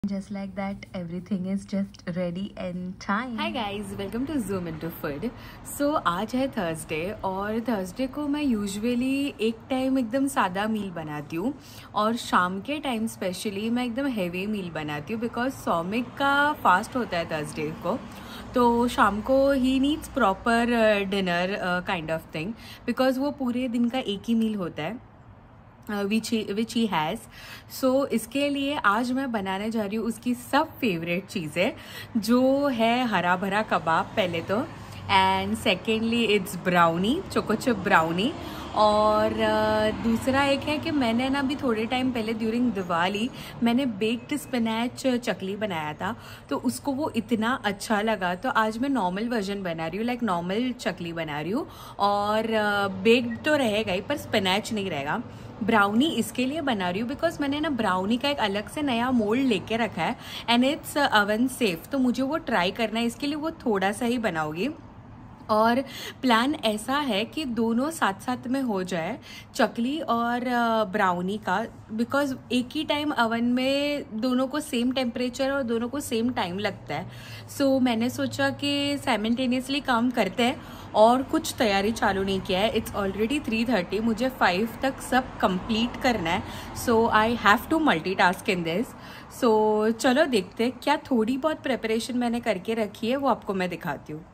Just like that, everything is just ready in time. Hi guys, welcome to Zoom into Food. So आज है Thursday और Thursday को मैं usually एक time एकदम सादा मील बनाती हूँ और शाम के टाइम स्पेशली मैं एकदम हेवी मील बनाती हूँ बिकॉज सौमिक का फास्ट होता है थर्सडे को, तो शाम को ही needs proper dinner kind of thing because वो पूरे दिन का एक ही मील होता है विच ही हैज़. सो इसके लिए आज मैं बनाने जा रही हूँ उसकी सब फेवरेट चीज़ें, जो है हरा भरा कबाब पहले तो, and secondly it's brownie, choco chip brownie. और दूसरा एक है कि मैंने ना अभी थोड़े टाइम पहले ड्यूरिंग दिवाली मैंने बेक्ड स्पिनैच चकली बनाया था, तो उसको वो इतना अच्छा लगा, तो आज मैं नॉर्मल वर्जन बना रही हूँ, लाइक नॉर्मल चकली बना रही हूँ. और बेक्ड तो रहेगा ही पर स्पिनैच नहीं रहेगा. ब्राउनी इसके लिए बना रही हूँ बिकॉज मैंने ना ब्राउनी का एक अलग से नया मोल्ड लेके रखा है एंड इट्स अवन सेफ, तो मुझे वो ट्राई करना है, इसके लिए वो थोड़ा सा ही बनाऊंगी. और प्लान ऐसा है कि दोनों साथ साथ में हो जाए, चकली और ब्राउनी का, बिकॉज एक ही टाइम अवन में दोनों को सेम टेम्परेचर और दोनों को सेम टाइम लगता है. सो मैंने सोचा कि साइमल्टेनियसली काम करते हैं और कुछ तैयारी चालू नहीं किया है. इट्स ऑलरेडी 3:30, मुझे 5 तक सब कंप्लीट करना है. So I have to multitask in this. So चलो देखते हैं क्या थोड़ी बहुत प्रिपरेशन मैंने करके रखी है, वो आपको मैं दिखाती हूँ.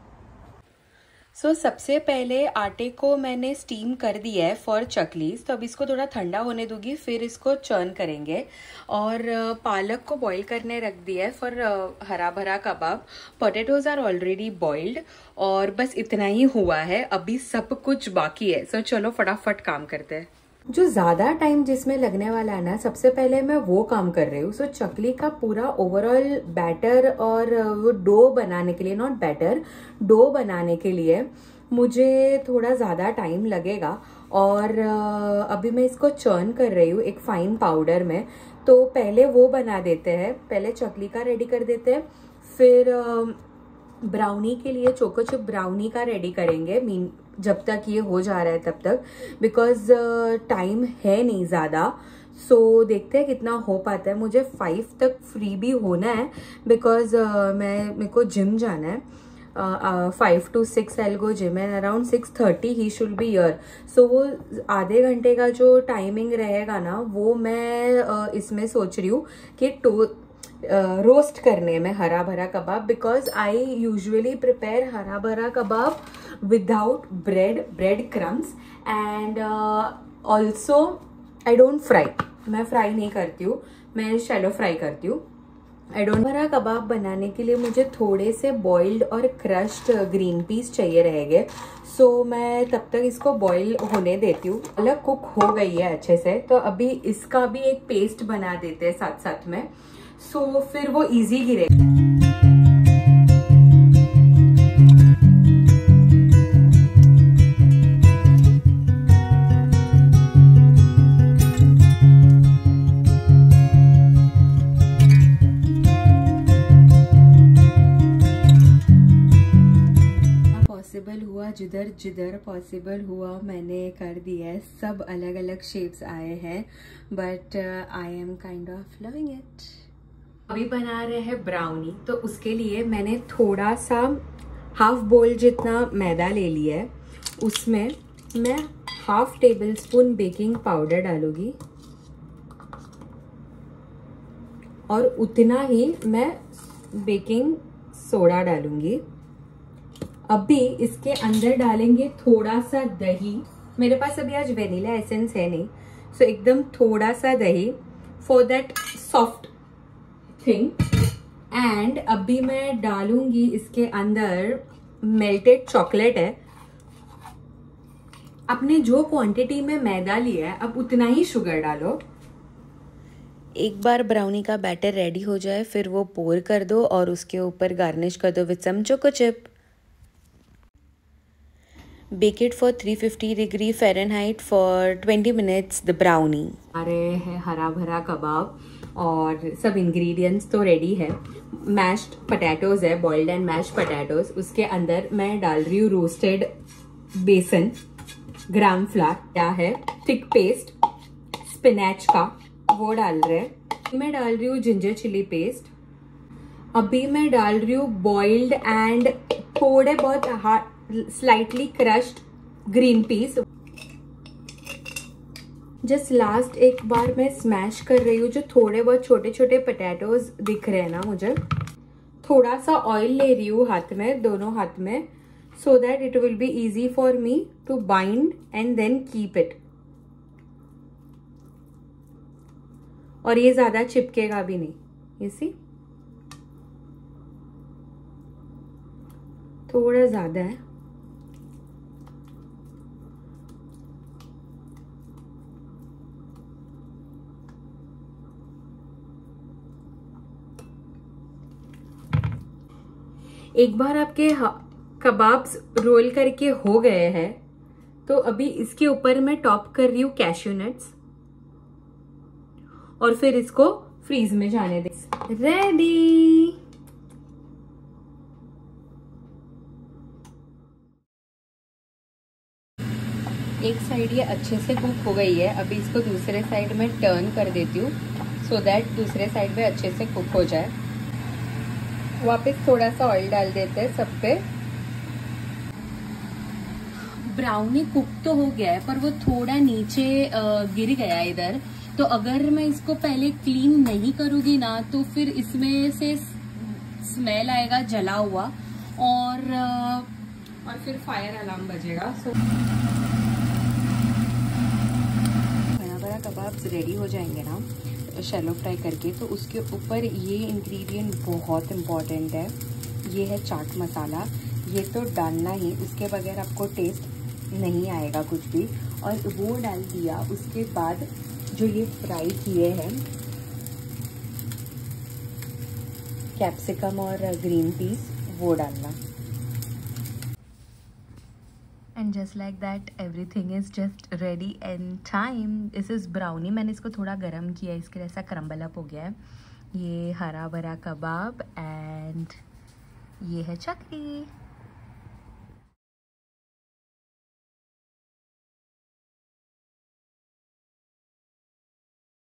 सो सबसे पहले आटे को मैंने स्टीम कर दिया है फॉर चकलीस, तो अब इसको थोड़ा ठंडा होने दूंगी, फिर इसको चर्न करेंगे. और पालक को बॉईल करने रख दिया है for hara bhara kabab. Potatoes are already boiled और बस इतना ही हुआ है, अभी सब कुछ बाकी है. सो चलो फटाफट काम करते हैं. जो ज़्यादा टाइम जिसमें लगने वाला है ना, सबसे पहले मैं वो काम कर रही हूँ. सो चकली का पूरा ओवरऑल बैटर और वो डो बनाने के लिए, नॉट बैटर, डो बनाने के लिए मुझे थोड़ा ज़्यादा टाइम लगेगा. और अभी मैं इसको चर्न कर रही हूँ एक फाइन पाउडर में. तो पहले वो बना देते हैं, पहले चकली का रेडी कर देते हैं, फिर ब्राउनी के लिए चोको चिप ब्राउनी का रेडी करेंगे. जब तक ये हो जा रहा है तब तक, बिकॉज टाइम है नहीं ज़्यादा. सो देखते हैं कितना हो पाता है. मुझे 5 तक फ्री भी होना है बिकॉज मेरे को जिम जाना है. 5 to 6 I go gym and around 6:30 he should be here. So वो आधे घंटे का जो टाइमिंग रहेगा ना, वो मैं इसमें सोच रही हूँ कि रोस्ट करने में hara bhara kabab, because I usually prepare hara bhara kabab without bread crumbs and also I don't fry. मैं फ्राई नहीं करती हूँ, मैं शैलो फ्राई करती हूँ. भरा कबाब बनाने के लिए मुझे थोड़े से बॉइल्ड और क्रश्ड ग्रीन पीस चाहिए रहेंगे. सो मैं तब तक इसको बॉईल होने देती हूँ. अलग कुक हो गई है अच्छे से, तो अभी इसका भी एक पेस्ट बना देते हैं साथ साथ में. सो फिर वो इजी गिरेगा. पॉसिबल हुआ, जिधर जिधर पॉसिबल हुआ मैंने कर दिया है. सब अलग अलग शेप्स आए हैं, but I am kind of loving it. अभी बना रहे हैं ब्राउनी, तो उसके लिए मैंने थोड़ा सा हाफ बोल जितना मैदा ले लिया है. उसमें मैं 1/2 टेबलस्पून बेकिंग पाउडर डालूंगी और उतना ही मैं बेकिंग सोडा डालूंगी. अभी इसके अंदर डालेंगे थोड़ा सा दही. मेरे पास अभी आज वेनिला एसेंस है नहीं, सो एकदम थोड़ा सा दही for that soft thing. And अभी मैं डालूंगी इसके अंदर मेल्टेड चॉकलेट है. आपने जो क्वांटिटी में मैदा लिया है अब उतना ही शुगर डालो. एक बार ब्राउनी का बैटर रेडी हो जाए फिर वो पोर कर दो और उसके ऊपर गार्निश कर दो with some choco chip. Bake it for 350 degree Fahrenheit for 20 minutes. The brownie. आ रहे हैं हरा भरा कबाब और सब इंग्रेडिएंट्स तो रेडी है. मैश्ड पोटैटोज है, बॉइल्ड एंड मैश्ड पोटैटोज. उसके अंदर मैं डाल रही हूँ रोस्टेड बेसन, ग्राम फ्लावर, क्या है थिक पेस्ट स्पिनैच का, वो डाल रहे हैं. मैं डाल रही हूँ जिंजर चिली पेस्ट। अभी मैं डाल रही हूँ बॉइल्ड एंड थोड़े बहुत slightly crushed green peas. Just last एक बार मैं स्मैश कर रही हूँ। जो थोड़े बहुत छोटे छोटे पोटैटोज दिख रहे हैं ना मुझे, थोड़ा सा ऑयल ले रही हूँ हाथ में, दोनों हाथ में, so that it will be easy for me to bind and then keep it. और ये ज्यादा चिपकेगा भी नहीं, you see? थोड़ा ज्यादा है। एक बार आपके कबाब्स रोल करके हो गए हैं तो अभी इसके ऊपर मैं टॉप कर रही हूँ कैश्यू नट्स और फिर इसको फ्रीज में जाने दे। रेडी। एक साइड ये अच्छे से कुक हो गई है। अभी इसको दूसरे साइड में टर्न कर देती हूँ सो दैट दूसरे साइड में अच्छे से कुक हो जाए। वापस थोड़ा सा ऑयल डाल देते हैं सब पे। ब्राउनी कुक तो हो गया है पर वो थोड़ा नीचे गिर गया इधर, तो अगर मैं इसको पहले क्लीन नहीं करूंगी ना तो फिर इसमें से स्मेल आएगा जला हुआ और फिर फायर अलार्म बजेगा। सो बड़ा बड़ा कबाब्स रेडी हो जाएंगे ना शैलो फ्राई करके, तो उसके ऊपर ये इंग्रेडिएंट बहुत इम्पॉर्टेंट है। ये है चाट मसाला। ये तो डालना ही, उसके बगैर आपको टेस्ट नहीं आएगा कुछ भी। और वो डाल दिया। उसके बाद जो ये फ्राई किए हैं कैप्सिकम और ग्रीन पीस, वो डालना। And just like that everything is just ready in time. This is brownie. मैंने इसको थोड़ा गरम किया, इसके लिए ऐसा क्रम्बल अप हो गया है। ये हरा भरा कबाब एंड ये है चकरी।